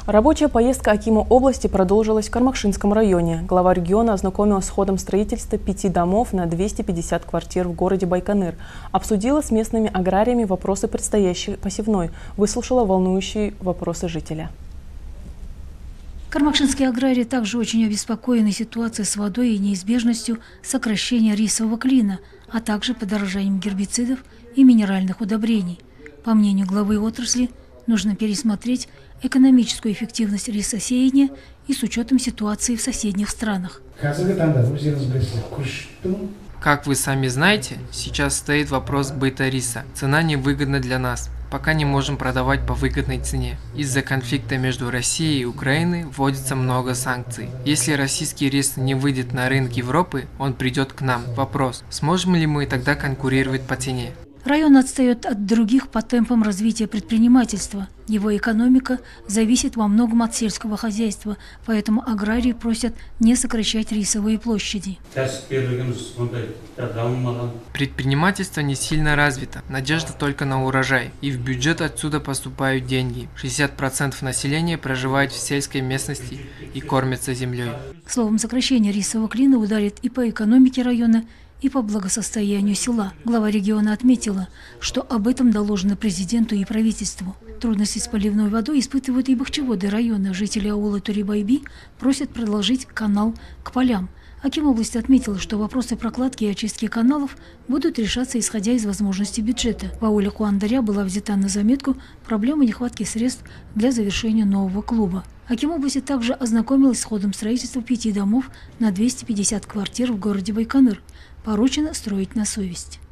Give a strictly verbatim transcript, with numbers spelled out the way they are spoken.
Рабочая поездка акима области продолжилась в Кармакшинском районе. Глава региона ознакомилась с ходом строительства пяти домов на двести пятьдесят квартир в городе Байконур. Обсудила с местными аграриями вопросы предстоящей посевной. Выслушала волнующие вопросы жителя. Кармакшинские аграрии также очень обеспокоены ситуацией с водой и неизбежностью сокращения рисового клина, а также подорожанием гербицидов и минеральных удобрений. По мнению главы отрасли, нужно пересмотреть экономическую эффективность рисосеяния и с учетом ситуации в соседних странах. Как вы сами знаете, сейчас стоит вопрос быта риса. Цена невыгодна для нас. Пока не можем продавать по выгодной цене. Из-за конфликта между Россией и Украиной вводится много санкций. Если российский рис не выйдет на рынок Европы, он придет к нам. Вопрос, сможем ли мы тогда конкурировать по цене? Район отстает от других по темпам развития предпринимательства. Его экономика зависит во многом от сельского хозяйства, поэтому аграрии просят не сокращать рисовые площади. Предпринимательство не сильно развито, надежда только на урожай, и в бюджет отсюда поступают деньги. шестьдесят процентов населения проживает в сельской местности и кормятся землей. Словом, сокращение рисового клина ударит и по экономике района, и по благосостоянию села. Глава региона отметила, что об этом доложено президенту и правительству. Трудности с поливной водой испытывают и бахчеводы района. Жители аула Турибайби просят продолжить канал к полям. Аким области отметил, что вопросы прокладки и очистки каналов будут решаться, исходя из возможностей бюджета. В ауле Куандаря была взята на заметку проблема нехватки средств для завершения нового клуба. Аким области также ознакомилась с ходом строительства пяти домов на двести пятьдесят квартир в городе Байконур. Поручено строить на совесть.